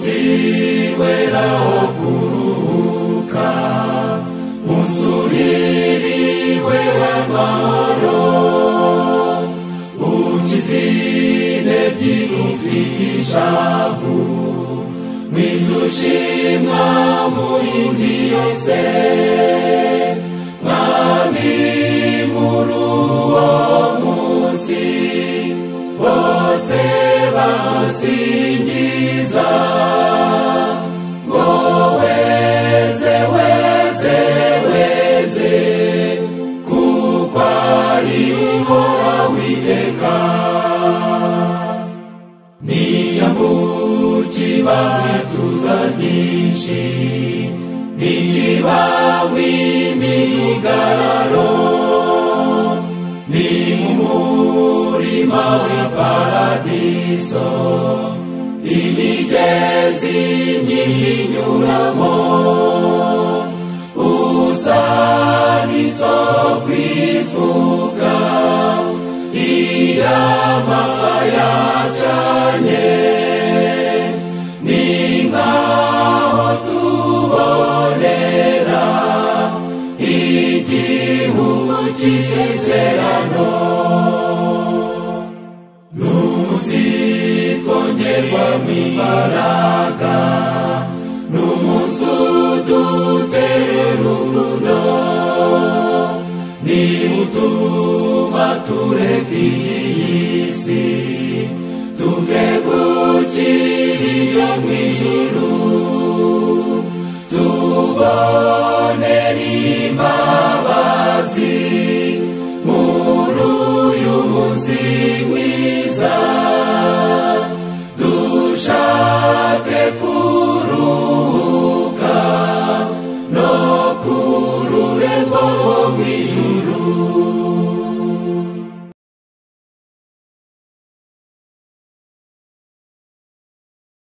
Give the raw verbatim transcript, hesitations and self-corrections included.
munsi wera wo kuruhuka, munsi uhiriwe w'amahoro, ukizine by'ufite ishavu, mwiza ushimwa mu yindi yose, mwami muri uwo munsi bose basingiza ngo weze weze weze, kuko ariho witeka. N'ijambo kibawe tuza ryinshi, n'ikibawe imigararo, ni umurima wa paradiso, imigezi myiza inyuramo, usa n'isoko ifuka, iy'amapfa yacanye, ni nk'aho tubonera igihugu cy'isezerano. N'umunsi twongerwamo imbaraga, n'umunsi udutera urukundo, ni utuma tureka iyi si tugegukira iyo mu ijuru, tubonera imbabazi